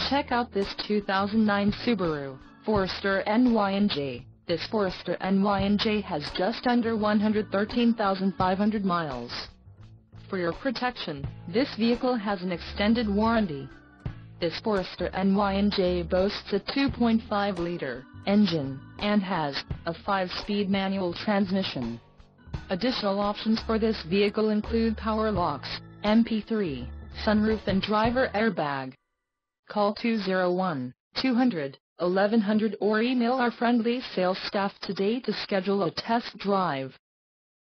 Check out this 2009 Subaru Forester NYNJ. This Forester NYNJ has just under 113,500 miles. For your protection, this vehicle has an extended warranty. This Forester NYNJ boasts a 2.5-liter engine and has a 5-speed manual transmission. Additional options for this vehicle include power locks, MP3, sunroof and driver airbag. Call 201-200-1100 or email our friendly sales staff today to schedule a test drive.